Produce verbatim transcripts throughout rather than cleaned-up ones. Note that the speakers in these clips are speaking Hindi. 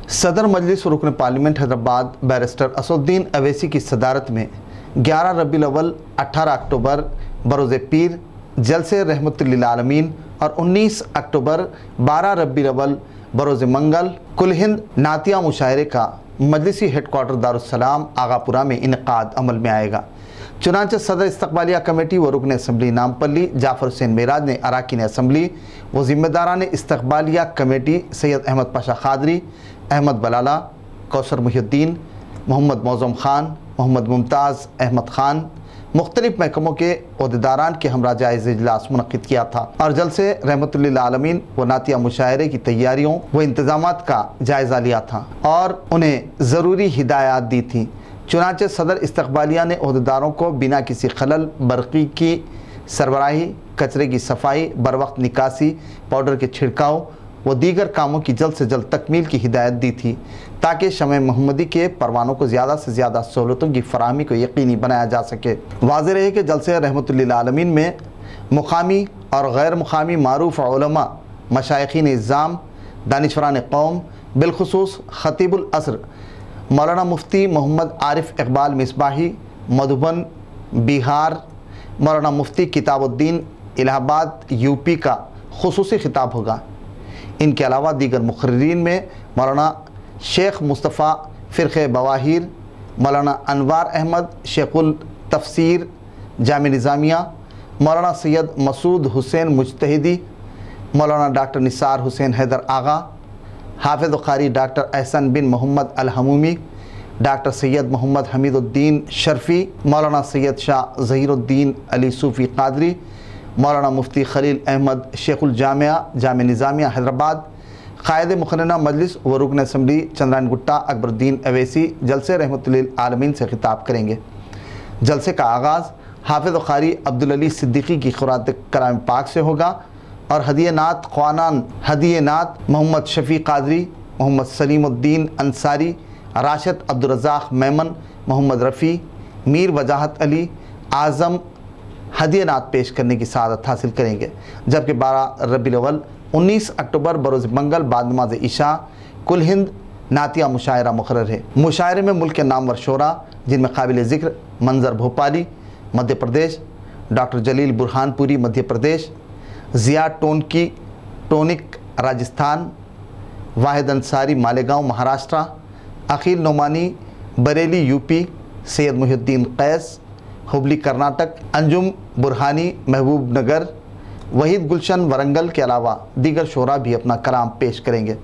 सदर मजलिस रुकन पार्लियामेंट हैदराबाद बैरिस्टर असदुद्दीन अवैसी की सदारत में ग्यारह रबीउल अव्वल अठारह अक्टूबर बरोज़ पीर जलसे रहमतुल लिल आलमीन और उन्नीस अक्टूबर बारह रबीउल अव्वल बरोज़ मंगल कुल हिंद नातिया मुशायरे का मजलिसी हेडक्वार्टर दारुस्सलाम आगापुरा में इनकाद अमल में आएगा। चुनांचे सदर इस्तकबालिया कमेटी व रुकन असम्बली नामपल्ली जाफ़र हुसैन मेराज ने अराकीन असम्बली व ज़िम्मेदारान इस्तकबालिया कमेटी सैयद अहमद पाशा खादरी, अहमद बलाला, कौसर मुहिउद्दीन, मोहम्मद मौज़म खान, मोहम्मद मुमताज़ अहमद खान मुख्तलिफ महकमों के अहदेदारान के हमरा जायज़ इजलास मुनक़िद किया था और जलसे रहमतुल लिल आलमीन व नातिया मुशायरे की तैयारियों व इंतज़ामात का जायज़ा लिया था और उन्हें ज़रूरी हिदायत दी थी। चुनांचे सदर इस्तकबालिया ने अहदेदारों को बिना किसी खलल बरक़ी की सरबराही, कचरे की सफाई, बर वक्त निकासी, पाउडर के छिड़काव व दीगर कामों की जल्द से जल्द तकमील की हिदायत दी थी ताकि शमए मोहम्मदी के परवानों को ज़्यादा से ज़्यादा सहूलतों की फराहमी को यकीनी बनाया जा सके। वाज़ेह रहे कि जलसे रहमतुल लिल आलमीन में मुकामी और गैर मुकामी मारूफ़ उलमा, मशाइखीन इज़्ज़ाम, दानिशवरान कौम, बिलखुसूस ख़तीबुल असर मौलाना मुफ्ती मोहम्मद आरिफ इकबाल मिसबाही मधुबन बिहार, मौलाना मुफ्ती किताबुद्दीन इलाहाबाद यूपी का खुसूसी खिताब होगा। इनके अलावा दीगर मुक़र्रिरीन में मौलाना शेख मुस्तफ़ा फ़िरक़े बवाहिर, मौलाना अनवार अहमद शेखुल तफसीर जामे निज़ामिया, मौलाना Syed Masood Hussain Mujtahidi, Maulana doctor Nisar Hussain Haider Agha, Hafiz Qari doctor Ehsan bin Mohammed Al Hamoomi, doctor Syed Mohammed Hamiduddin Sharfi, Maulana Syed Shah Zahiruddin Ali सूफ़ी क़ादरी, मौलाना मुफ्ती खलील अहमद शेखुल जामिया जामे निज़ामिया हैदराबाद, क़ायद मुक़र्रना मजलिस व रुकन असम्बली चंद्रायन गुट्टा अकबरुद्दीन अवैसी जलसे रहमतुल लिल आलमीन से खिताब करेंगे। जलसे का आगाज़ हाफिज़ क़ारी अब्दुल अली सिद्दीक़ी की क़ुरात कलाम पाक से होगा और हदिये नात ख़वानान हदिये नात मोहम्मद शफ़ी क़ादरी, मोहम्मद सलीमुद्दीन अंसारी, राशिद अब्दुल रज़्ज़ाक़ मेमन, मोहम्मद रफ़ी, मीर वजाहत अली आज़म हदिये नात पेश करने की सआदत हासिल करेंगे। जबकि बारह रबीउल अव्वल उन्नीस अक्टूबर बरोज़ मंगल बाद नमाज इशा कुल हिंद नातिया मुशायरा मुक़र्रर है। मुशायरे में मुल्क के नामवर शोरा जिनमें काबिल ज़िक्र मंजर भोपाली मध्य प्रदेश, डॉक्टर जलील बुरहानपुरी मध्य प्रदेश, ज़िया टोनकी टोनिक राजस्थान, वाहिद अंसारी मालेगांव महाराष्ट्र, अकील नोमानी बरेली यूपी, सैयद मुहिउद्दीन कैस हुबली कर्नाटक, अंजुम बुरहानी महबूब नगर, वहीद गुलशन वरंगल के अलावा दीगर शोरा भी अपना कलाम पेश करेंगे।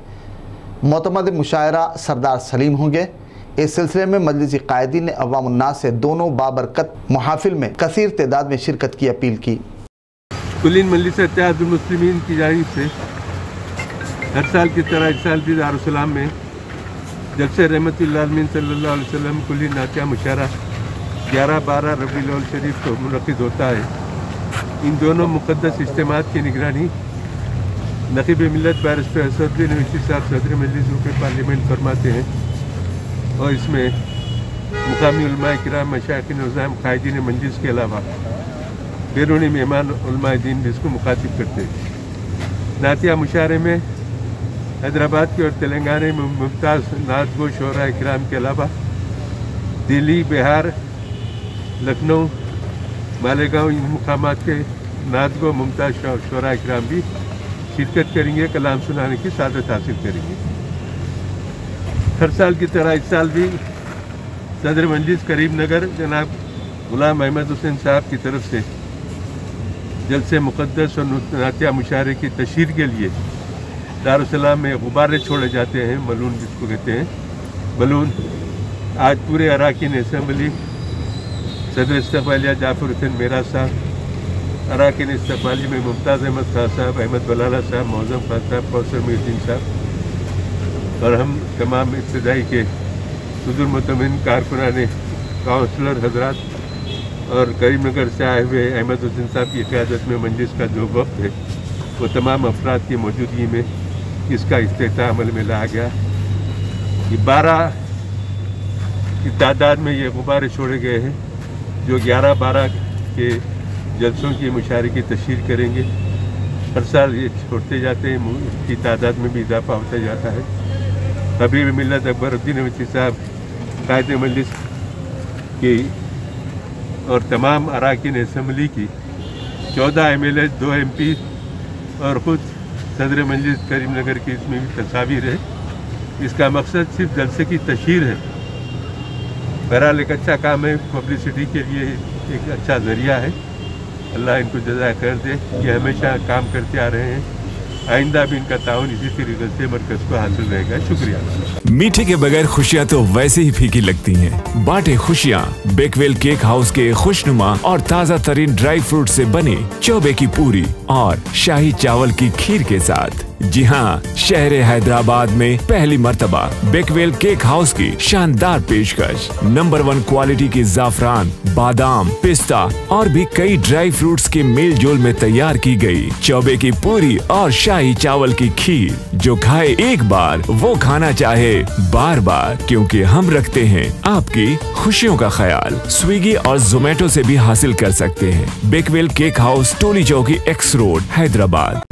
मोतमद मुशायरा सरदार सलीम होंगे। इस सिलसिले में मजलिसी कायदीन ने अवाम उन्नास से दोनों बाबरकत मुहाफिल में कसीर तादाद में शिरकत की अपील की। कुलीन मजलिस इत्तेहादुल मुस्लिमीन की जानिब से हर साल की तरह इस साल भी दारुस्सलाम में जलसे रहमतुल लिल आलमीन सल्लल्लाहु अलैहि वसल्लम कुलीन नातिया मुशायरा ग्यारह बारह रबीउल अव्वल शरीफ को मुनक़िद होता है। इन दोनों मुक़द्दस इज्तिमात की निगरानी नक़ीब मिल्लत बैरिस्टर असदुद्दीन अवैसी साहब सदर मजलिस रुकन पार्लियामेंट फरमाते हैं और इसमें मुक़ामी उलमाए किराम, मशाइख़ीन निज़ाम, क़ायदीन मजलिस के अलावा बैरूनी मेहमान उलमाए दीन भी इसको मुखातिब करते हैं। नातिया मुशायरे में हैदराबाद के और तेलंगाना में मुमताज़ नात गो शोरा किराम के अलावा दिल्ली, बिहार, लखनऊ, मालेगांव इन मुकामात के नात गो मुमताज़ शोरा किराम भी शिरकत करेंगे, कलाम सुनाने की सादत हासिल करेंगे। हर साल की तरह इस साल भी सदर मजलिस करीम नगर जनाब गुलाम अहमद हुसैन साहब की तरफ से जलसे मुक़द्दस और नातिया मुशायरे की तशहीर के लिए दारुस्सलाम में गुब्बारे छोड़े जाते हैं, बलून जिसको कहते हैं बलून। आज पूरे अराकीन असम्बली सदर इस्तकबालिया जाफ़र हुसैन मेराज साहब, अराकीन इस्तकबाली में मुमताज़ अहमद खान साहब, अहमद बलाला साहब, मौज़म खान साहब, कौसर मुहिउद्दीन साहब और हम तमाम इब्तदाई के सुदूर मुतमिन कारकुनाने काउंसलर हजरात और करीमनगर से आए हुए अहमद हुसैन साहब की क़यादत में मजलिस का जो वक्त है वो तमाम अफराद की मौजूदगी में इसका इफ्तिताह अमल में लाया गया। ये बारह की तादाद में ये गुब्बारे छोड़े गए हैं जो ग्यारह बारह के जलसों की मुशायरे की तशहीर करेंगे। हर साल ये छोड़ते जाते हैं, इसकी तादाद में भी इजाफा होता जाता है। हबीब मिल्लत अकबरुद्दीन अवैसी साहब कायदे मजलिस की और तमाम अरकान असम्बली की, चौदह एम एल ए, दो एम पी और ख़ुद सदर मजलिस करीमनगर की इसमें भी तस्वीर है। इसका मकसद सिर्फ जलसे की तशहीर है। बहरहाल एक अच्छा काम है, पब्लिसिटी के लिए एक अच्छा ज़रिया है। अल्लाह इनको जज़ाए खैर दे। ये हमेशा काम करते आ रहे हैं, आइंदा भी इनका ताउन इसी तरीके से मरकज़ को हासिल रहेगा। शुक्रिया। मीठे के बगैर खुशियाँ तो वैसे ही फीकी लगती हैं। बांटे खुशियाँ बेकवेल केक हाउस के खुशनुमा और ताज़ा तरीन ड्राई फ्रूट से बनी चौबे की पूरी और शाही चावल की खीर के साथ। जी हाँ, शहर हैदराबाद में पहली मर्तबा बेकवेल केक हाउस की शानदार पेशकश। नंबर वन क्वालिटी की जाफरान, बादाम, पिस्ता और भी कई ड्राई फ्रूट्स के मेल जोल में तैयार की गई चौबे की पूरी और शाही चावल की खीर, जो खाए एक बार वो खाना चाहे बार बार, क्योंकि हम रखते हैं आपकी खुशियों का ख्याल। स्विगी और जोमेटो से भी हासिल कर सकते हैं। बेकवेल केक हाउस, टोली चौकी, एक्स रोड, हैदराबाद।